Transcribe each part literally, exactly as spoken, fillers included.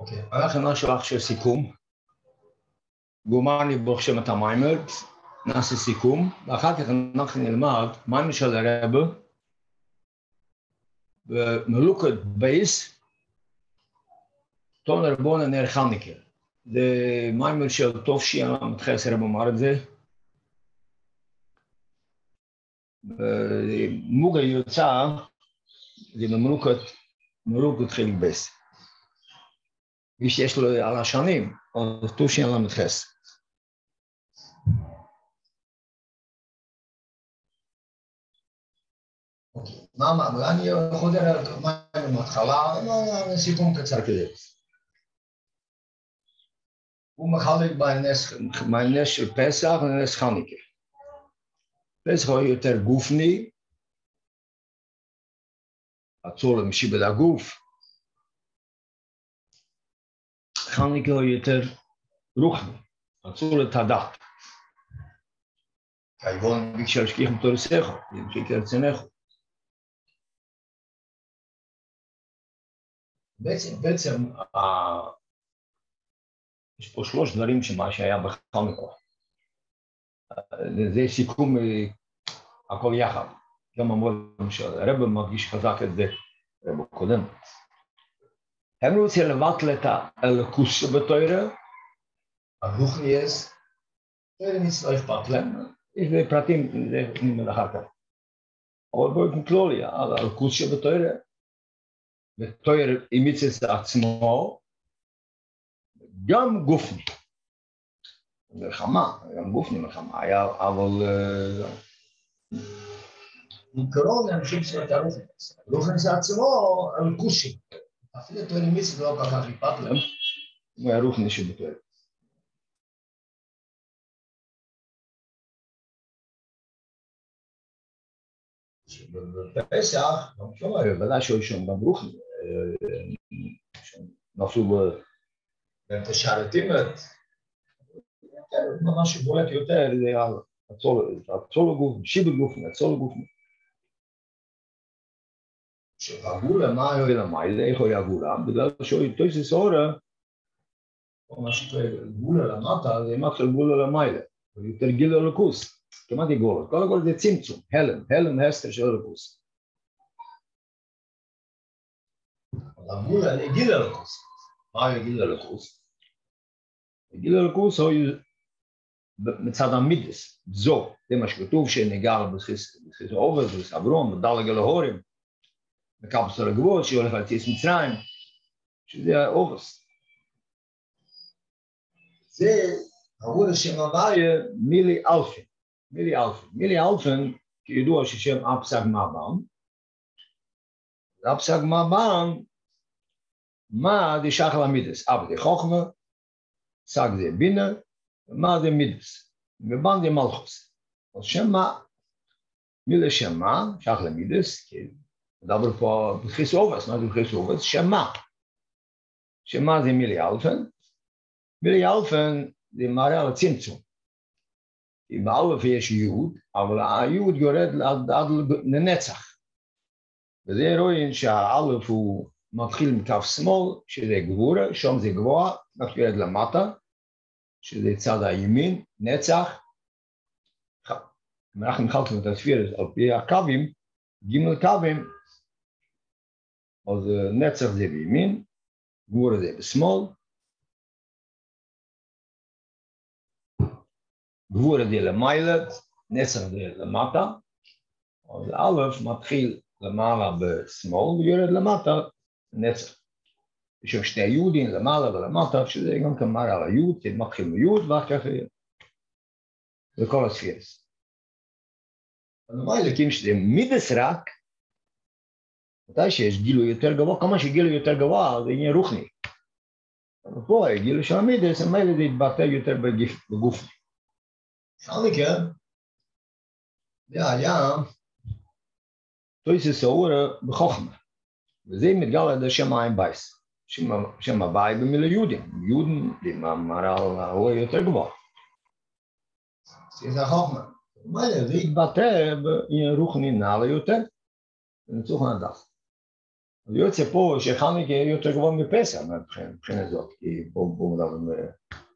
אוקיי, אנחנו נעשה עכשיו סיכום. גומרני ברוך שם את המיימר, נעשה סיכום, ואחר כך אנחנו נלמד מיימר של הרב במלוקת בייס, תון רבון נר חנוכה. זה מיימר של טוב שיהיה מתחס הרב אמר את זה. מוגה יוצא, זה במלוקת, מלוקת חלק בייס. מי שיש לו על השנים, אז טוב שיהיה מתחס. מה, מה, אני חוזר על מים מההתחלה, סיכום קצר כזה. הוא מחלק בנס של פסח ונס חנוכה. פסח הוא יותר גופני, הצור למשיבת הגוף. חנוכה הוא יותר רוחני, הצור לתדת. כיוון ביקשה לשכיח מתורסך, ימשיך לרצונך. בעצם, בעצם, יש פה שלוש דברים שמה שהיה בחנוכה. זה סיכום הכל יחד. גם המון שהרב מרגיש חזק את זה, הרב קודם. הם רוצים לבטל את האלוקות שבתורה, הרוחניאס, זה לא אכפת להם. יש פרטים, זה נלמד אחר כך. אבל באופן כללי, האלוקות שבתורה, ותורה אימיצס עצמו, גם גופני. מלחמה, גם גופני מלחמה, היה, אבל... עיקרון אנשים שאת הרוחניס. הרוחניס עצמו, על קושי. אפילו תורה אימיצס לא כל כך אכפת להם, הוא היה רוחניס שבתורה. בפסח, גם שומע, בוודאי שהוא שם גם רוחני, נפלו באמצע שערתימת, ממש בולט יותר, זה הצול הגוף, שיבת גופני, הצול הגופני. שהגולה, מה היה למעלה, איך היה הגולה? בגלל שהוא תויסס אורה, או מה שקורה, גולה למטה, זה מתחיל גולה למעלה, יותר גיל אלוקוס. כמעט יגולות, כל הכל זה צמצום, הלם, הלם הסתר של אלוקוס. אבל הגולה, גיל אלוקוס. מה הוא גיל אלוקוס? גיל אלוקוס הוא מצד המידס, זו, זה מה שכתוב שנגע בסיס העובד, בסיס אברום, בדלג אל ההורים, בקפסול הגבוהות, שהולך על ציס מצרים, שזה העובס. זה, הגולה שם הוויה, מילי אלפין. מילי אלפן. מילי אלפן, כידוע ששם אפסק מהבן, אפסק מהבן, מה זה שחל המידס? אב זה חוכמה, סק זה בינה, ומה זה מידס? ובן זה מלכוס. אז שם מה? מילי שם מה? שחל המידס, כי מדבר פה בחיס אובס, מה זה בחיס אובס? שם מה? שם מה זה מילי אלפן? מילי אלפן זה מראה על הצמצום. כי באלף יש יוד, אבל היוד יורד עד לנצח. וזה רואים שהאלף הוא מתחיל מכף שמאל, שזה גבורה, שם זה גבוה, אנחנו יורד למטה, שזה צד הימין, נצח. אם אנחנו מחלקים את הספירה על פי הקווים, ג' קווים, אז נצח זה בימין, גבורה זה בשמאל, גבורה זה למעלה, נצח זה למטה, אז א' מתחיל למעלה בשמאל ויורד למטה נצח. יש שם שני יודים למעלה ולמטה, שזה גם כמר על היוד, זה מתחיל מיוד ואחר כך לכל הספירס. למעלה, כי אם שזה מידס רק, מתי שיש גילוי יותר גבוה, כמה שגילוי יותר גבוה זה עניין רוחני. אבל פה גילוי של המידס, המעלה זה יתבטא יותר בגופני. חנוכה, זה היה תויסס האורה בחוכמה, וזה מתגלה עד השם העין בייס, שם הוואי במילה יהודים, יהודים זה מראה על האורה יותר גבוה. זה החוכמה, זה יתבטא ברוחני נעלה יותר, ונצוך נדף. אז יוצא פה שחנוכה יותר גבוה מפסח מבחינה זאת, כי פה מדברים...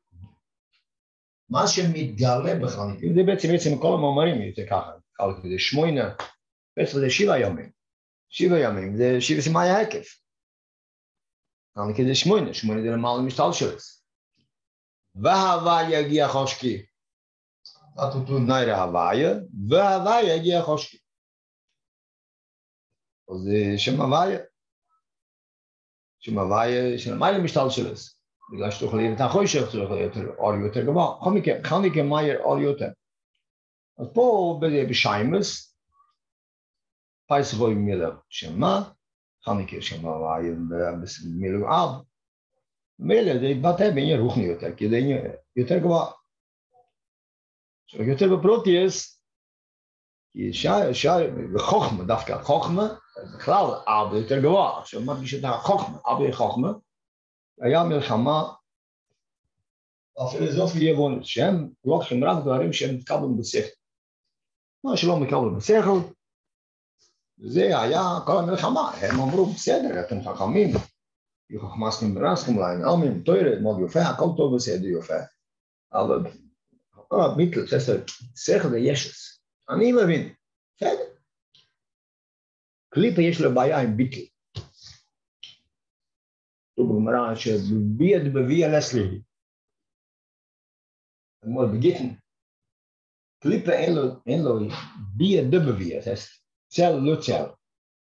מה שמתגלה בחנוכה, זה בעצם בעצם כל המאמרים יוצא ככה, חנוכה זה שמונה, פסח זה שבעה ימים, שבעה ימים זה שבעה סימני ההיקף. חנוכה זה שמונה, שמונה זה למעלה משתלשלוס. וההוויה יגיע חושקי. כתוב נער ההוויה, וההוויה יגיע חושקי. אז זה שם הוויה. שם הוויה, שלמעלה משתלשלוס. בגלל שתוכל לראות את החושך, תוכל לראות אור יותר גבוה. בכל מקרה, חנוכה מהר אור יותר. אז פה בשיימס, פסח רואה מילה שמה, חנוכה שם הוויה במילוי אב. מילה זה יתבטא בעניין רוחני יותר, כי זה יותר גבוה. עכשיו יותר בפרוטיאס, כי שער, בחוכמה דווקא, חוכמה, בכלל אב יותר גבוה. עכשיו מרגיש את החוכמה, אב חוכמה, היה מלחמה, הפילוסופיה יוונית, שהם לוקחים רק דברים שהם מתקבלים בשכל. מה שלא מקבלים בשכל, זה היה כל המלחמה, הם אמרו בסדר, אתם חכמים, חכמסתם ברסתם להם, אלמים, תוירת, מאוד יפה, הכל טוב בסדר יפה. אבל ביטל, שכל זה ישס. אני מבין, בסדר. קליפה יש לו בעיה עם ביטל. טוב, בגמרא שביד בביא לסלי. כמו בגיטן. קליפה אין לו ביד בביא, זה צל לא צל.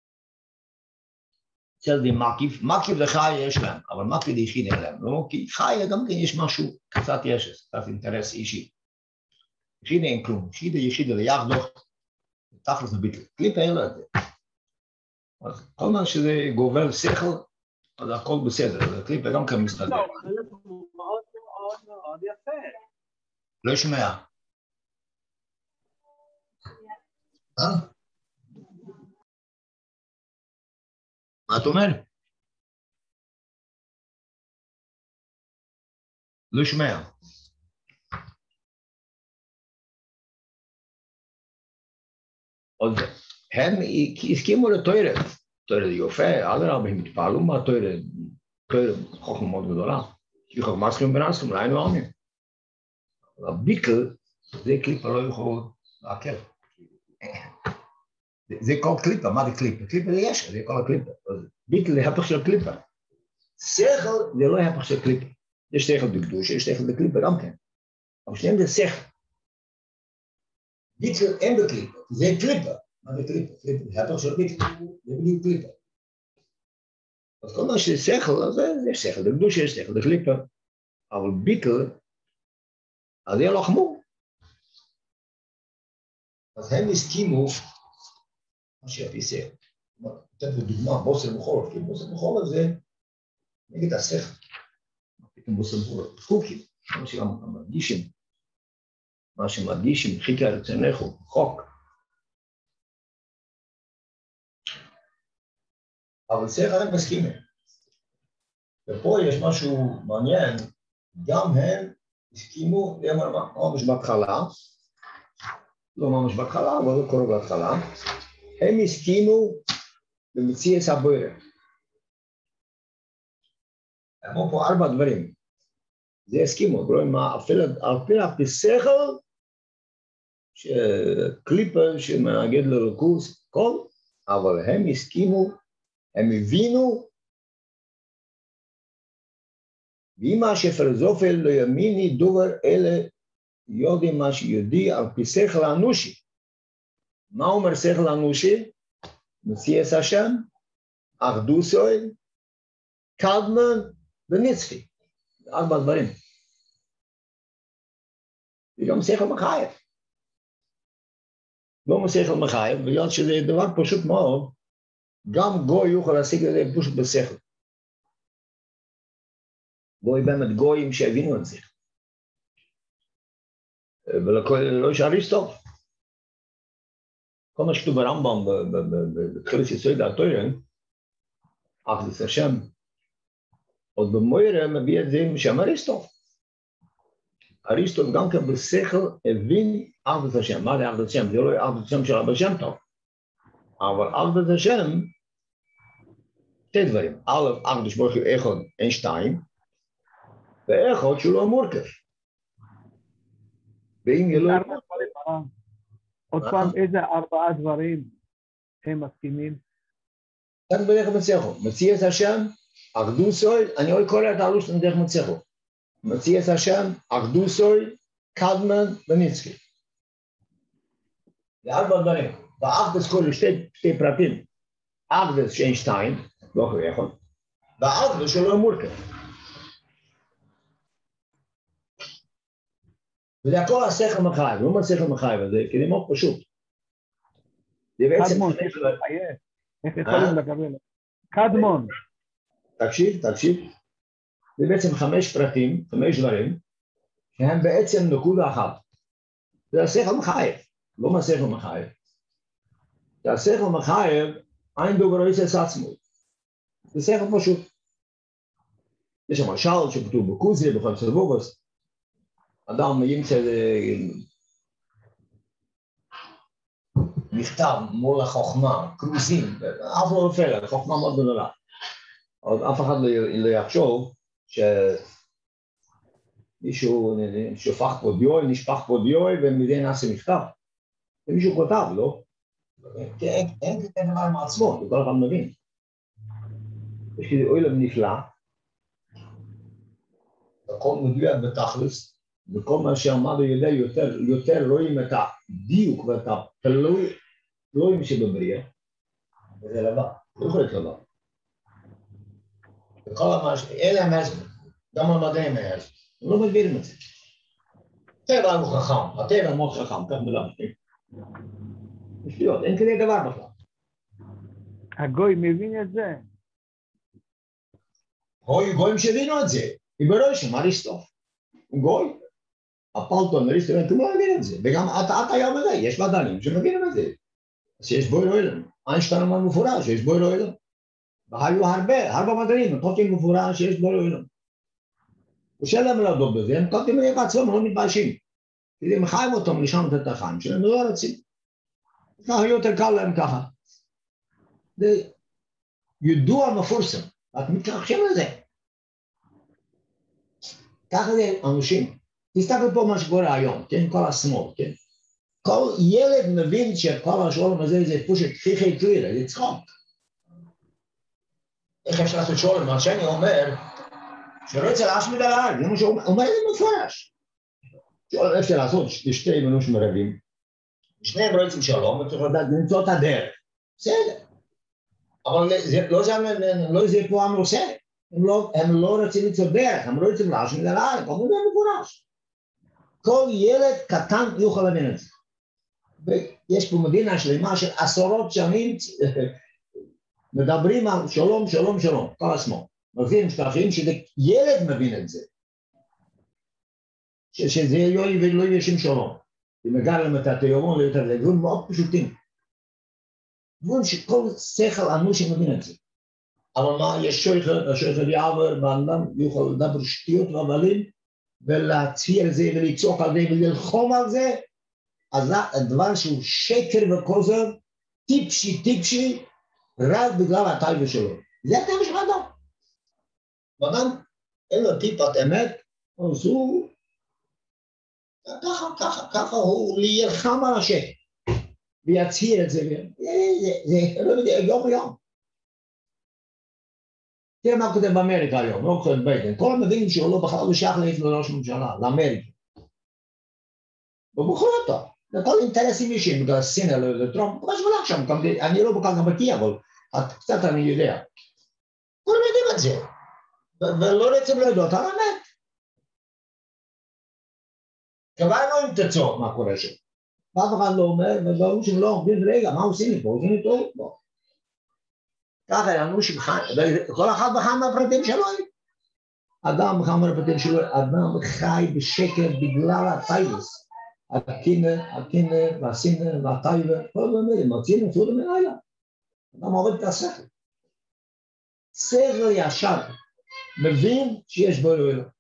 צל זה מקיף, מקיף זה חי יש להם, אבל מקיף זה יחיד אין להם. לא, כי חי גם כן יש משהו, קצת ישס, קצת אינטרס אישי. יחיד אין כלום, יחיד זה יחיד זה יחדוך, תכלס בביטל. קליפה אין לו את זה. אז כל מה שזה גובל שכל, אז הכל בסדר, אז הקליפה גם כאן מסתדר. לא, זה מאוד מאוד מאוד יפה. לא שומע. אה? מה את אומרת? לא שומע. עוד הם הסכימו לתוירת. תוירת יופה, אדרבה, הם התפעלו מהתוירת. תוירת חוכמה מאוד גדולה. כי חוכמה צריכים בנסים, לא היינו עמים. הביטל, זה קליפה לא יכול לעכל. זה כל קליפה, מה זה קליפה? קליפה זה יש, זה כל הקליפה. ביטל זה הפך של קליפה. שכל זה לא הפך של קליפה. יש שכל בקדוש, יש שכל בקליפה גם כן. אבל שניהם זה שכל. ביטל אין בקליפה, זה קליפה. מה זה קליפה? קליפה זה הפך של ביטל, זה בדיוק קליפה. אז כל מה שזה שכל, אז יש שכל בקדוש, יש שכל בקליפה. אבל ביטל, אז זה לא חמור. אז הם הסכימו, מה שהפיסה, נותן לדוגמה, בוסר בחורף, כי בוסר בחורף זה נגד השכל. פתאום בוסר בחורף, חוקים, מה שמדגישים, מה שמדגישים, חיכה רצונך, חוק. אבל שכל הם מסכימים. ופה יש משהו מעניין, גם הם הסכימו, זה ממש בהתחלה, לא ממש בהתחלה, אבל לא קורה בהתחלה, הם הסכימו במציאת הבורא. אמרו פה ארבע דברים, זה הסכימו, רואים מה, אפילו הפסכל, שקליפה שמנגד לרקוס, כל, אבל הם הסכימו, הם הבינו, ואם השפילוסופיה לא ימיני דובר אלה יודעים מה שיודע על פי שכל האנושי. מה אומר שכל האנושי? מציאת השם, אחדוסוי, קדמן ונצחי. ארבע דברים. זה גם שכל מחייב. לא שכל מחייב, בגלל שזה דבר פשוט מאוד, גם גוי יוכל להשיג את זה פשוט בשכל. גוי באמת גויים שהבינו את זה. ולא יש אריסטו. כל מה שכתוב ברמב"ם בתחילת יסוד התורה, אחדות השם, עוד במוירה מביא את זה בשם אריסטו. אריסטו גם כן בשכל הבין אחדות השם. מה זה אחדות השם? זה לא אחדות השם של אבא שם טוב. אבל אחדות השם שתי דברים. א', הקדוש ברוך הוא אחד, אין שתיים, ואחד שהוא לא מורכב. ואם יהיה לו... עוד פעם, איזה ארבעה דברים הם מסכימים? רק בדרך מצליחו. מציע את השם, אחדו סוי, אני רואה כל את העלוש בדרך מצליחו. מציע את השם, אחדו סוי, קדמן וניצקי. זה ארבע דברים. ואחדס כל שתי, שתי פרטים. אחדס שאין שתיים, לא יכול, ואחדס שלא מורכב. וזה הכל השכל מחייב, לא מהשכל מחייב הזה, כי זה מאוד פשוט. זה בעצם... קדמון, איך יכולים לקבל? קדמון. תקשיב, תקשיב. זה בעצם חמש פרטים, חמש דברים, שהם בעצם נקודה אחת. זה השכל מחייב, לא מהשכל מחייב. זה השכל מחייב, אין דוגרויס את עצמו. זה שכל פשוט. יש שם משל שכתוב בקוזרי, בכל סבובוס, אדם ימצא מכתב מול החוכמה, קרוזים, אף לא נופל, החוכמה מאוד גדולה. אף אחד לא יחשוב שמישהו שופך פה דיוי, נשפך פה דיוי, ומדי נעשה מכתב. ומישהו כותב, לא? אין כזה דבר מעצמו, זה כל אחד מבין. יש כזה אוילם נפלא, הכל מדויק בתכלס, וכל מה שאמרנו יודע יותר, יותר רואים את הדיוק ואת הפלואים שבבריאה, וזה לבא, לא יכול להיות לבא. וכל המש... אלה המזמן, גם המדעים האלה, הם לא מבינים את זה. הטבע הוא חכם, הטבע מאוד חכם, כך מדברים. שטויות, אין כזה דבר בכלל. הגוי מבין את זה? גוי, גויים שהבינו את זה. בראשם, אריסטו. גוי. הפלטון, אריסטו, הוא לא מבין את זה. וגם אתה היום הזה, יש מדענים שמבינים את זה. אז יש בו אלוהים. איינשטיין אמר מפורש שיש בו אלוהים. והיו הרבה, הרבה מדענים, הם כותבים מפורש שיש בו אלוהים. ושאלה מלדות בזה, הם כותבים את עצמם, לא מתביישים. כי זה מחייב אותם לשנות את החיים שלהם, לא רוצים. ככה יותר קל להם ככה. זה ידוע מפורסם, רק מתכחשים לזה. ככה זה אנשים. תסתכל פה מה שקורה היום, כן? כל השמאל, כן? כל ילד מבין שכל השעולם הזה זה פשוט חיכי קלירה, זה צחוק. איך אפשר לעשות שולם? מה שאני אומר, שלא יצא להשמיד על הארץ, זה מה שהוא אומר, זה מפורש. שולם אפשר לעשות שתי מנוש מרבים, שניהם לא יוצאים שלום, וצריך לדעת למצוא את הדרך. בסדר. אבל לא זה פה עם עושה. הם לא רוצים למצוא דרך, הם לא רוצים להשמיד על הארץ, אבל זה מפורש. כל ילד קטן יוכל להבין את זה. ויש פה מדינה שלמה של עשרות שנים מדברים על שלום, שלום, שלום, כל השמאל. מבינים שטחים שילד מבין את זה. שזה לא יהיה שם שלום. אם הגע להם את התיאורון ליותר לגבול מאוד פשוטים. גבול שכל שכל אנוש מבין את זה. אבל מה, יש שויכת, השויכת יעבר, באדם יוכל לדבר שטויות ובלים, ולהציע על זה ולצעוק על זה וללחום על זה, אז הדבר שהוא שקר וכוזר, טיפשי טיפשי, רק בגלל הטייבה שלו. זה הטייבה של האדם. ואדם, אין לו טיפת אמת, אז הוא, ככה, ככה, ככה הוא להילחם על השקר, ויצהיר את זה, זה לא יודע, יום יום. תראה מה כותב באמריקה היום, לא כותב ביידן, כל המבינים שהוא לא בכלל בשייך להעיף לראש ממשלה, לאמריקה. ובוחר אותו, זה כל אינטרסים אישיים, בגלל סינר לטרומפ, מה שמלך שם, אני לא בכלל גם בקיא, אבל קצת אני יודע. כולם יודעים את זה, ולא רוצים לדעות על האמת. כבר לא עם תצור מה קורה שם. אף אחד לא אומר, וברור שהם לא עובדים רגע, מה עושים לי פה? עושים לי טוב פה. ככה יענו שמחן, כל אחד בחם מהפרטים שלו. אדם בחם מהפרטים שלו, אדם חי בשקר בגלל הטייבס. הקינא, הקינא, והסינא, והטייבה, כל הדברים, מרצים נפלו למעלה. אדם עובד את השכל. שכל ישר, מבין שיש בו אלוהים.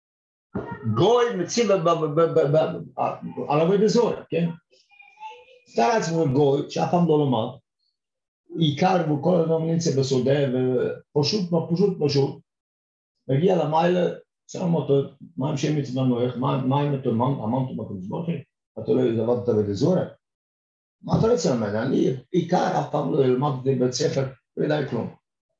גוי מציב על עבוד הזוהר, כן? תאר לעצמו גוי שאף פעם לא למד, עיקר והוא כל הזמן נמצא בסודה, ופשוט, פשוט, פשוט, מגיע למיילה, שם אותו, מה עם שם מצווה איך, מה עם אותו, אמרת בקדוש ברוך הוא, אתה לא עבדת בדזורה? מה אתה רוצה ממני? אני עיקר אף פעם לא למדתי בבית ספר, לא יודע כלום.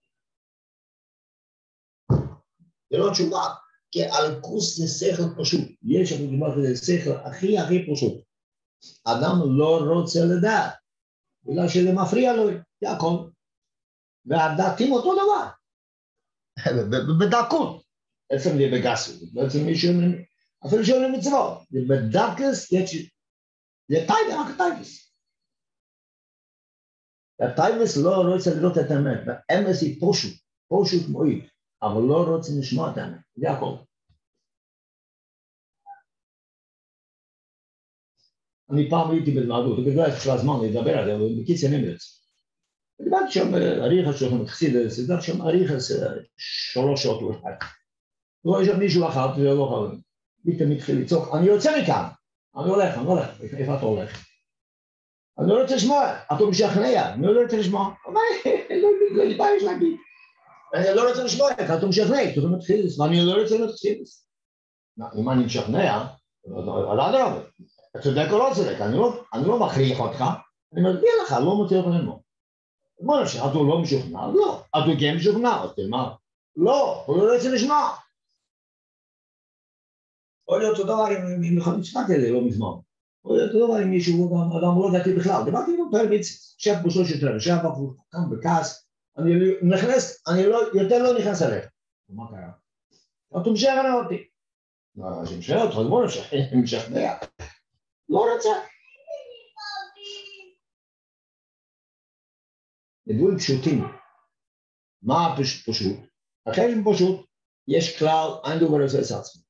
זה לא תשובה, כי אלקוס זה שכל פשוט, יש לנו דבר כזה, שכל הכי הכי פשוט. אדם לא רוצה לדעת, בגלל שזה מפריע לו, זה הכל. והדעתים אותו דבר, בדקות, בעצם זה בגסות, בעצם מישהו, אפילו שאומרים מצוות, זה בדקס, זה טייבס, רק טייבס. הטייבס לא רוצה לראות את האמת, האמס היא פשוט, פשוט מועיל, אבל לא רוצה לשמוע את האמת, זה הכל. אני פעם הייתי בדמדות, בגלל של הזמן לדבר על זה, אבל בקיצר נמרץ. דיברתי שם אריכס שלכם מתחסידס, דיברתי שם אריכס שלוש שעות או אחד. לא, יש מישהו אחד, זה לא חלום. פתאום התחיל לצעוק, אני יוצא מכאן, אני הולך, אני הולך, איפה אתה הולך? אני לא רוצה לשמוע, אתה משכנע, אני לא רוצה לשמוע. לא מתבייש להגיד. אני לא רוצה לשמוע, אתה משכנע, אתה מתחיל, ואני לא רוצה להתחיל. אם אני משכנע, על אדרבה. אתה צודק או לא צודק, אני לא מכריח אותך, אני מסביר לך, לא מוצא אותך ללמוד. בוא נפשך, אתה לא משוכנע, לא, אתה כן משוכנע, אתה מה? לא, הוא לא רוצה לשמוע. או להיות אותו דבר אם יכולים לשמעת את זה לא מזמן. או להיות אותו דבר אם מישהו, אדם לא דעתי בכלל, דיברתי עם אותו הרביץ, שב בשלוש יותר, שב בחור, כאן בכעס, אני נכנס, אני יותר לא נכנס אליך. מה קרה? אתה משכנע אותי. אני משכנע אותך, אז בוא נפשך, אני משכנע. לא רוצה. דברים פשוטים. מה פשוט? אחרי זה פשוט, יש כלל, אין דבר עושה את עצמו.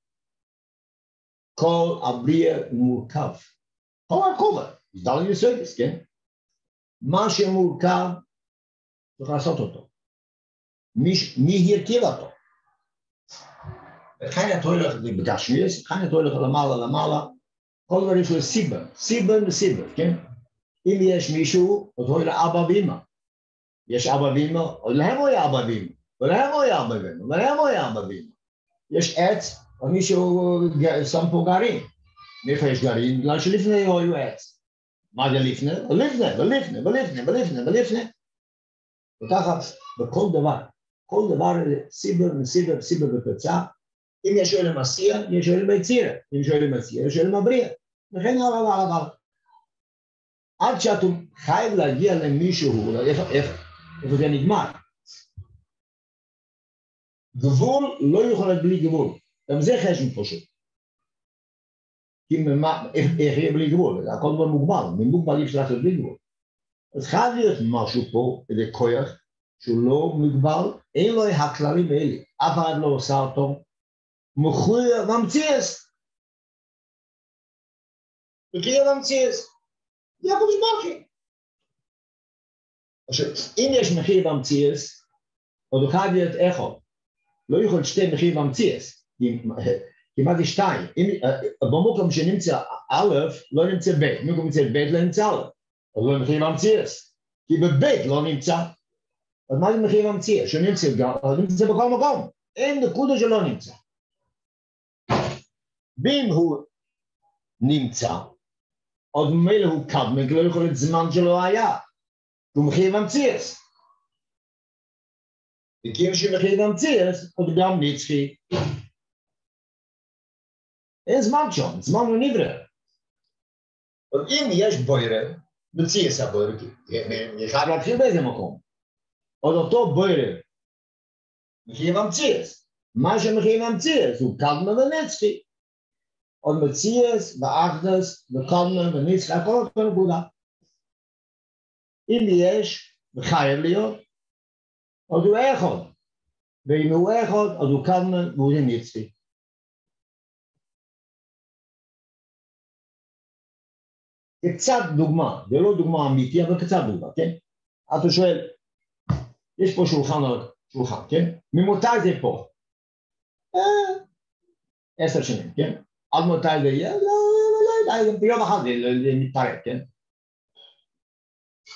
כל הבריאה מורכב. כל הרכובה, זה דל יסודס, כן? מה שמורכב, צריך לעשות אותו. מי הרכיב אותו? וכאן אתה הולך בגשמיאס, כאן אתה הולך למעלה למעלה, כל דבר יש לו סיבה, סיבה וסיבה, כן? אם יש מישהו, אתה הולך לאבא ואמא. יש אבא ואמא, או להם הוא היה אבא ואמא, ולהם הוא היה אבא ואמא, ולהם הוא היה אבא ואמא. יש עץ, או מישהו שם פה גרעין. מאיפה יש גרעין? בגלל שלפני היו עץ. מה זה לפני? ולפני, ולפני, ולפני, ולפני, ולפני. וככה, בכל דבר, כל דבר סיבר וסיבר וסיבר ופצע, אם יש שואל למסיע, יש שואל למיצירה. אם יש שואל למסיע, יש שואל למבריאה. וכן הלאה, הלאה, הלאה. עד שאתה חייב להגיע למישהו, איפה זה נגמר. גבול לא יכול להיות בלי גבול. גם זה חשב פשוט. כי איך יהיה בלי גבול? הכל דבר מוגבל. ממוגבל אי אפשר לעשות בלי גבול. אז חייב להיות משהו פה, איזה כוח, שהוא לא מוגבל, אין לו הכללים האלה. אף אחד לא עושה אותו. מחויה ממציאס. מחויה ממציאס. זה הקודש ברוך הוא. עכשיו, אם יש מחיר במציאס, עוד חייב להיות אחד. לא יכול להיות שתי מחיר במציאס. כמעט יש שתיים. במקום שנמצא א', לא נמצא ב'. במקום נמצא ב', לא נמצא א'. אז לא מחיר במציאס. כי בב' לא נמצא. אז מה זה מחיר במציאס? שנמצא גם, אז נמצא בכל מקום. אין נקודה שלא נמצא. ואם הוא נמצא, עוד ממילא הוא קדמק, לא יכול להיות זמן שלא היה. הוא מחיר במציאס. וכי אם שמחיר במציאס, עוד גם נצחי. אין זמן שם, זמן לא נברא. אבל אם יש בוירה, מציאס הבוירה, חייב להתחיל באיזה מקום. עוד אותו בוירה, מחיר במציאס. מה שמחיר במציאס הוא קדמק ונצחי. עוד מציאס, ואחדס, וקדמן, ונצחי, הכל אותו נקודה. אם יש, וחייב להיות, עוד הוא אחד. ואם הוא אחד, עוד הוא קדמן, והוא נצחי. קצת דוגמה, זה לא דוגמה אמיתית, אבל קצת דוגמה, כן? אתה שואל, יש פה שולחן על שולחן, כן? ממתי זה פה? עשר שנים, כן? עד מתי זה יהיה? לא, לא, לא, לא, ביום אחד זה מתפרק, כן?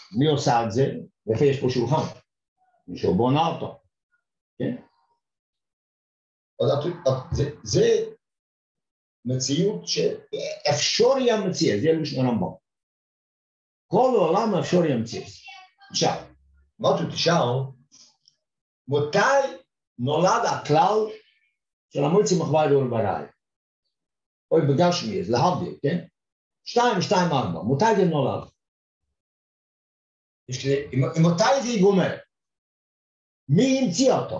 מי עושה את זה? איפה יש פה שולחן? מישהו בונה אותו, כן? זה, זה מציאות שאפשרי המציאות, זה לשון הרמב"ם. כל העולם אפשרי המציאות. עכשיו, מה אתה תשאל, מתי נולד הכלל של המועצה מחווה דור בראי? או בגשמי, אז להבדיל, כן? שתיים, שתיים, ארבע, מתי זה נולד? מתי זה ייגמר? מי המציא אותו?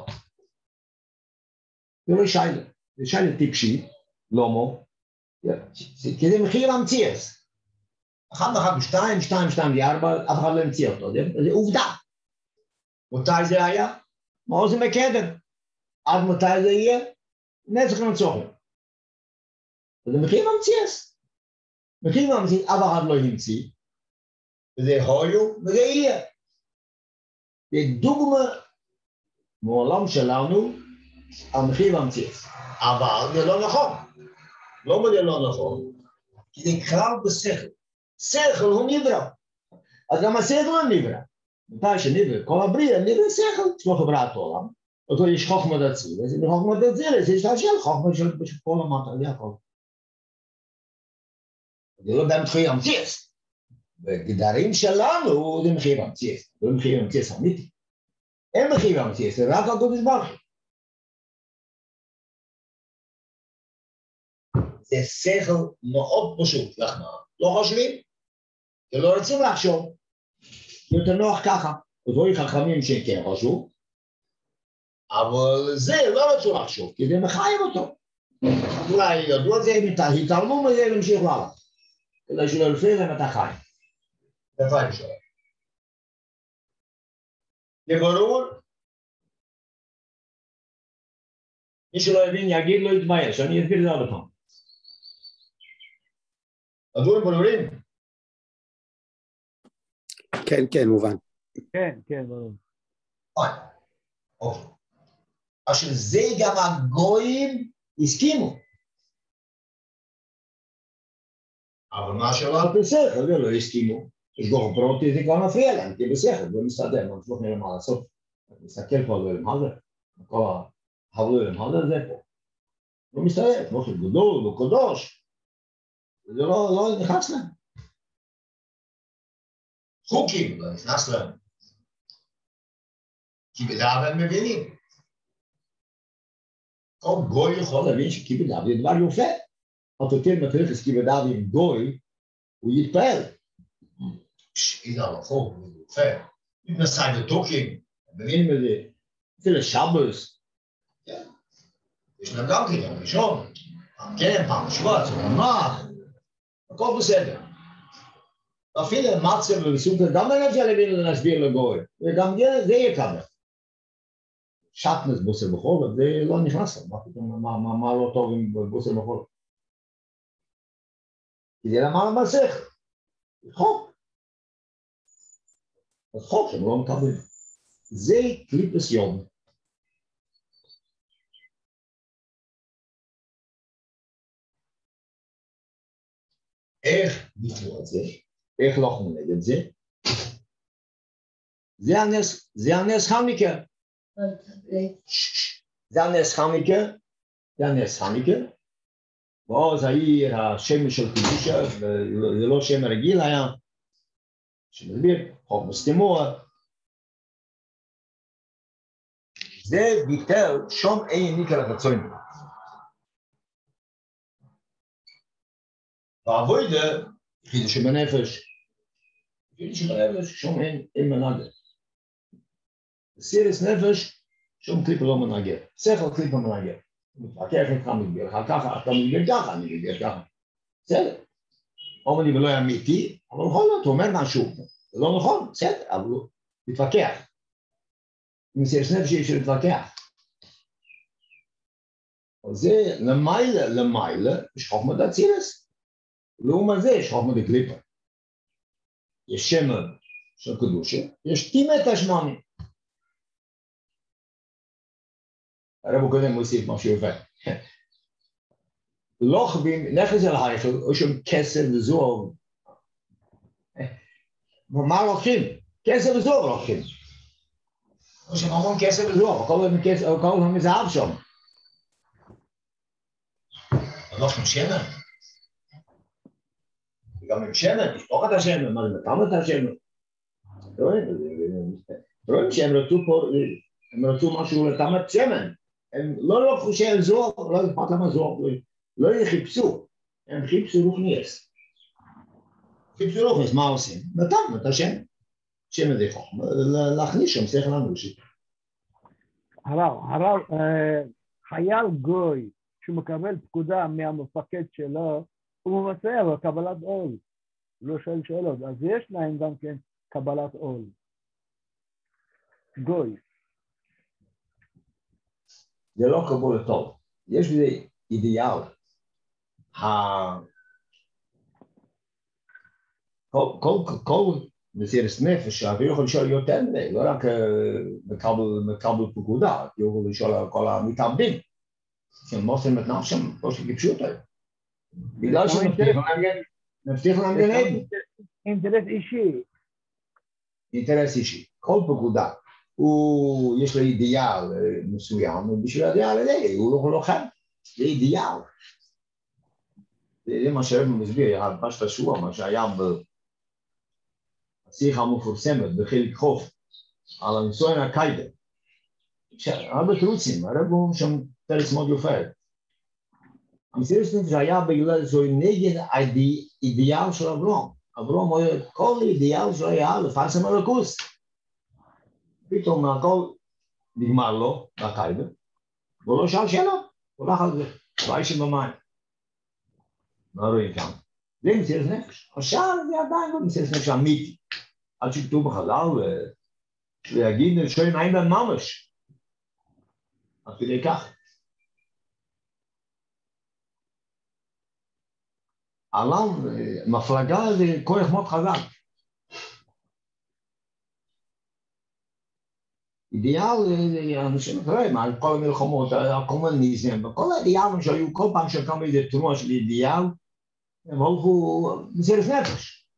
זה לא שיילה, זה שיילה טיפשית, לא מו, כי זה מחיר המציאס. אחד ואחד ושתיים, שתיים, שתיים וארבע, אף אחד לא המציא אותו, זה עובדה. מתי זה היה? מה זה מקדם? עד מתי זה יהיה? נצח למצורים. זה מחיר המציאס. מחיר המציאס, אף אחד לא המציא, וזה הויו וזה יהיה. זה דוגמה מעולם שלנו, המחיר המציאס. אבל זה לא נכון. לא מודל לא נכון, כי זה כלל בשכל. שכל הוא נברא. אז גם השכל הוא נברא. מתי שנברא, כל הבריאה נברא שכל, יש לו חברת עולם. אותו יש חוכמת אצילס, ובחוכמת אצילס יש להשאל חוכמת של כל המטה, זה הכל. זה לא באמת מחיר המציאס. בגדרים שלנו זה מחיר המציאס. זה לא מחיר המציאס אמיתי. אין מחיר המציאס, זה רק הקדוש ברוך הוא. זה שכל מאוד פשוט, למה? לא חושבים, ולא רוצים לחשוב, יותר נוח ככה, ודברים חכמים שכן חשוב, אבל זה לא רצו לחשוב, כי זה מחייב אותו. אולי ידעו את זה, התעלמו מזה והמשיכו הלאה, כדי שלא לפי להם את החיים. זה חיים שלהם. זה ברור? מי שלא הבין יגיד לא יתבייש, אני אסביר את זה עוד פעם. הדברים ברורים? כן, כן, מובן. כן, כן, ברור. אוקיי. עכשיו זה גם הגויים הסכימו. אבל מה שלא על פי שכל, זה לא הסכימו. יש גור פרוטי, זה כבר מפריע להם, כי בשכל, זה מסתדר, לא נשלוח נראה מה לעשות. אני מסתכל פה על דברים, מה זה? כל ההבלים, מה זה זה פה? לא מסתדר, כמו שגדול וקדוש. זה לא, לא נכנס להם. חוקים לא נכנס להם. כי בדעת הם מבינים. כל גוי יכול להבין שכי בדעת זה דבר יופה. אבל תותיר מטריחס כי בדעת עם גוי, הוא יתפעל. שאינה לחוק, הוא יופה. מתנסי בתוקים, מבינים את זה. אפילו שבוס. יש להם גם כן, ראשון. פעם כן, פעם שבוע, צורה נוח. הכל בסדר. אפילו מצב ובסופר, גם אין אפשר להבין להסביר לגוי, וגם זה יקבל. שטנס בוסר בחול, זה לא נכנס, מה לא טוב עם בוסר בחול? כי זה למעלה מהשכל, זה חוק. זה חוק שהם לא מקבלים. זה קליפס יום. איך נפלו את זה? איך לא חונד את זה? זה הנס, זה הנס חנוכה. זה הנס חנוכה, זה הנס חנוכה. ואז העיר השם של קדושה, זה לא שם רגיל היה, שמסביר, חוק מסתימוע. זה ביטל שום אין ניקר החצוין. והעבודה, חידוש בנפש, חידוש בנפש, שום אין, אין מנגר. בסירס נפש, שום קליפה לא מנגר. שכל קליפה מנגר. מתווכח איתך מתגר, אחר ככה, אתה מתגר ככה, אני מתגר ככה. בסדר. אומר לי ולא אמיתי, אבל בכל זאת, הוא אומר משהו. זה לא נכון, בסדר, אבל הוא מתווכח. אם סירס נפש יש להתווכח. אז זה למעלה, למעלה, יש חוכמת הצירס. לעומת זה יש חוכמת הקליפה. יש שם של קדושה, יש טימת השמני. הרב הוא קודם מוסיף משהו יפה. לוחבים, נכנס אל ההיכל, או שם כסף וזוהר. מה לוקחים? כסף וזוהר לוקחים. יש שם המון כסף וזוהר, הכל מזהב שם. לוקחים שמן. גם עם שמן, לשפוך את השמן, מה זה נתן את השמן? רואים שהם רצו פה, הם רצו משהו לטעמת שמן. הם לא לקחו של זוהר, לא אכפת למה זוהר, לא חיפשו, הם חיפשו רוחניאס. חיפשו רוחניאס, מה עושים? נתן את השמן. שמן זה חוכמה, להכניס שם שכל אנושי. הרב, הרב, חייל גוי שמקבל פקודה מהמפקד שלו, הוא מבצע בקבלת עול. לא שואל שאלות, אז יש להם גם כן קבלת עול. גוי. זה לא קבול טוב. יש בזה אידיאל. כל מסירת נפש, האוויר יכול לשאול יותר מדי, לא רק מקבל פקודה, הוא יכול לשאול על כל המתאבדים. שהם מוסרים את נפשם, כמו שגיבשו אותם. בגלל שנבטיח להם גן עדן. אינטרס אישי. אינטרס אישי. כל פקודה, יש לו אידיאל מסוים, ובשביל האידיאל הזה, הוא לא לוחם. זה אידיאל. זה מה שהרב מסביר, פשט השוע, מה שהיה בשיחה המפורסמת, בחלק חוף, על הניסויין הקיידה. הרבה תירוצים, הרב הוא שם פרץ מאוד יפה. המסירת נפש היה בגלל זו נגד האידיאל של אברהם. אברהם אומר, כל אידיאל שלו היה לפרסם אלוקות. פתאום הכל נגמר לו, בקיידה, והוא לא שאל שאלות, הוא הלך על זה, אולי שבמים. מה רואים שם? זה מסירת נפש. עכשיו זה עדיין לא מסירת נפש אמיתי. עד שכתוב בחז"ל, ויגיד, שואלים האם בן ממש. עד כדי כך. עליו, מפלגה זה כוח מאוד חזק. אידיאל, אנשים אחרים, על כל המלחמות, הקומוניזם, וכל האידיאלים שהיו כל פעם שקם איזה תנועה של אידיאל, הם הולכו מסירת נפש.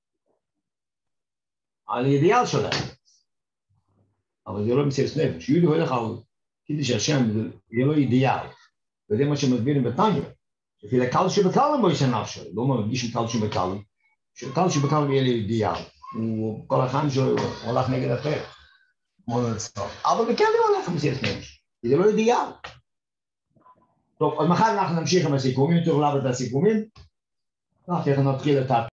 על אידיאל שלהם. אבל זה לא מסירת נפש. יהודי הולך על קידוש השם, זה לא אידיאל. וזה מה שמסבירים בתניא. אפילו קל שבקל לא יישא נפשו. לא מרגיש קל שבקל. שקל שבקל יהיה לי אידיאל. כל החיים שלו הולך נגד אחר. אבל בכלל לא הולך מסירת נפש. זה לא אידיאל. טוב, אז מחר אנחנו נמשיך עם הסיכומים, תוכלו לעבוד את הסיכומים. אנחנו נתחיל את ה...